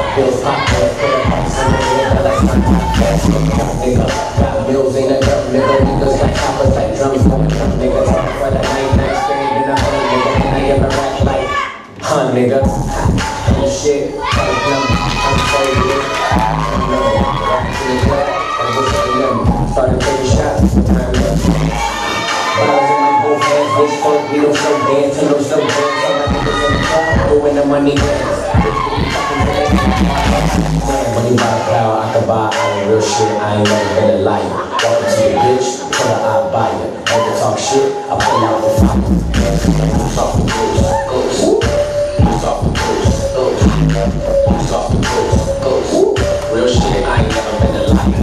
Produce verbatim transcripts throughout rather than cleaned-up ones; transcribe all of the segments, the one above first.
bills pop, bills for the price of the nigga, that's my podcast. Nigga, got bills in the dirt, nigga, niggas got choppers like drums, nigga, nigga, talk for the night, night, straight in the hood, nigga, and I give a rap like, huh, nigga, oh shit, tell them, I'm crazy, I'm loving it, rap to the gut, and what's up, young, started taking shots, time up, bottles in my both hands, bitch, funk, we don't slow dance, and no slow dance, all my niggas in the club, doing the money dance. Money by the power, I can buy all real shit, I ain't never been a liar. Walk into your bitch, put her eye by you. Never talk shit, I pull out the fire. Who's off the booze, goes. Who's off the booze, goes. Who's off the booze, goes. Real shit, I ain't never been a liar.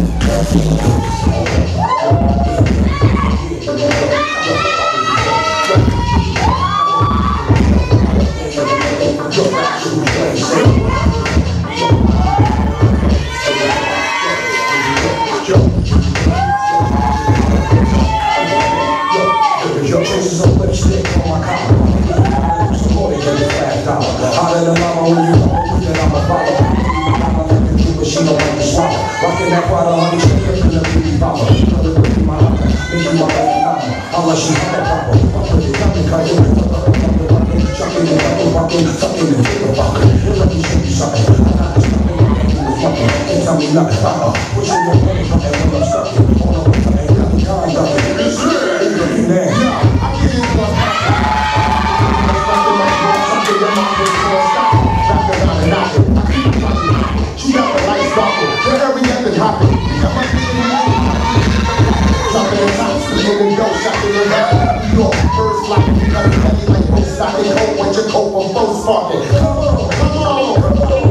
Rockin' that quad on honey, she in the beauty popper. Color in my heart, making my baby mama. Allah, she had a popper. Popper, they got me cut in. Chucking it, fucking, fucking, fucking, and take a fucker. Let me show you something. I got this fucking, fucking, fucking. Can't tell me nothing. Uh-uh. Push your way, fucking, fucking, when I'm stuck in. All over, fucking, got the kind of it. It's good. It's looking there. I give you one. Something like that. Something that my face won't stop. Knock it, knock it, knock it. I keep it rocking. She got the lights rocking. Wherever you have hopping. Dropping the tops, the nigga go, shocking the rap. New York, birds flocking, you got a belly like both stocking. Cold when your coat from both sparking. Come on, come on, come on,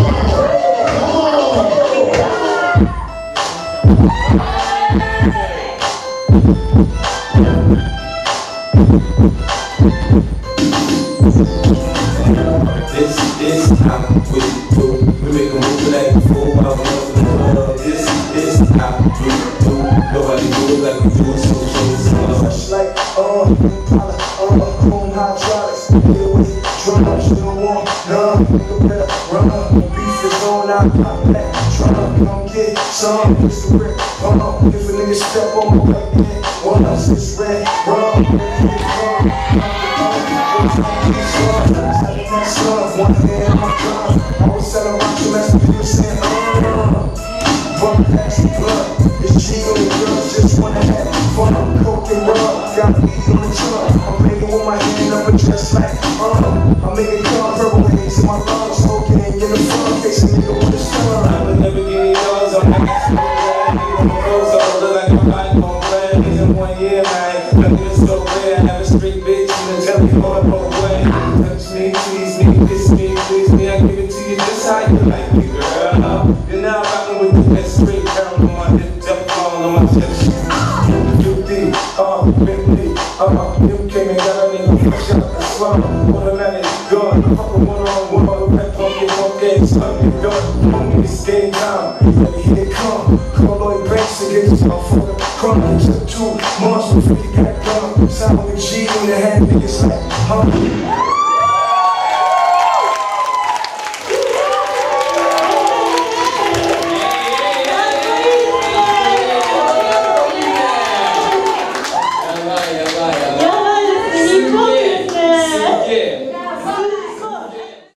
This is how we do. We make a move like before. I don't know. This is how we do. Nobody do it like we do it. So so fresh like uh, Impala, uh, home hydraulics. Get away, drama, she don't want none. Nigga better run. Beef is on, I pop back. Tryna come get some. It's a brick. Uh, if a nigga step on my right hand, one else is red. Run, run, run. One hand on my drum. I was selling watch you as the people saying, uh, run past the blood. It's G on the girls, just wanna have fun. Coke and rub, got weed on the trunk. I'm banging with my hand up and dressed like, uh, I'm making car purple haze in my lungs. Smoking in the front, facing nigga with the sun. I would never get yours on my next program. Even the clothes all look like I'm not gon' plan. He's in one year, man. Nothing is so rare. I have a straight bitch and tell me all the whole way. Touch me, tease me, kiss me, please me. I give it to you just how you like me, girl. You're now rocking with the best straight girl on my hip, jump all on my chest. U D, uh, Bentley, uh, you came and got a nigga fresh out the slum. Automatic gun, fucking one on one, all the pep on your focus, slug your gun. Only this game time, let me hear it come. Call Lloyd Banks against my for the crumb. It took two months before you got done. Sound with G on the head, niggas like, huh?